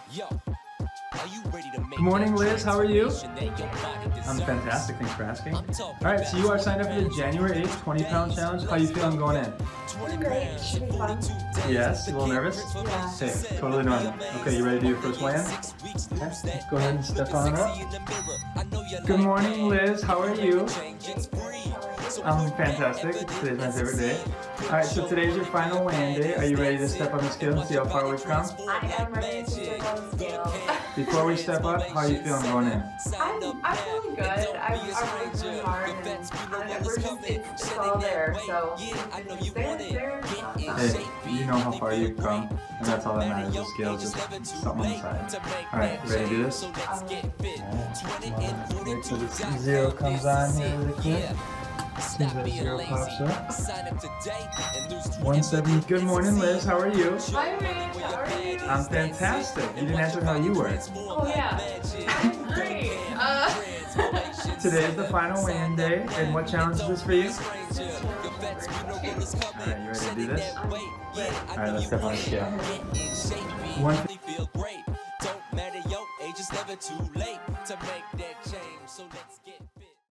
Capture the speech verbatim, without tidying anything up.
Good morning, Liz. How are you? I'm fantastic. Thanks for asking. All right, so you are signed up for the January eighth twenty pound challenge. How are you feeling going in? Doing great. Should be fun. Yes? A little nervous? Yeah. Hey, totally normal. Okay, you ready to do your first weigh-in? Okay, go ahead and step on up. Good morning, Liz. How are you? I'm fantastic. Today's my favorite day. Alright, so today's your final weigh-in day. Are you ready to step on the scale and see how far we've come? I am ready to step on the scale. Before we step up, how are you feeling going in? I'm, I'm feeling good. I've, I've worked really hard and uh, we're just, it's, it's all there. So, there, there, Hey, you know how far you've come, and that's all that matters. The scale is just something on the side. Alright, you ready to do this? Alright, wait till this zero comes on here really quick. As soon as that zero pops up. one seventy. Good morning, Liz. How are you? Hi, Rich. How are you? I'm fantastic. You didn't answer how you were. Oh, yeah. I'm great. Uh, Today is the final weigh-in day, and what challenge is this for you? Alright, you ready to do this? Alright, let's step on the scale. One. Don't matter, yo, age is never too late to make that change. So let's get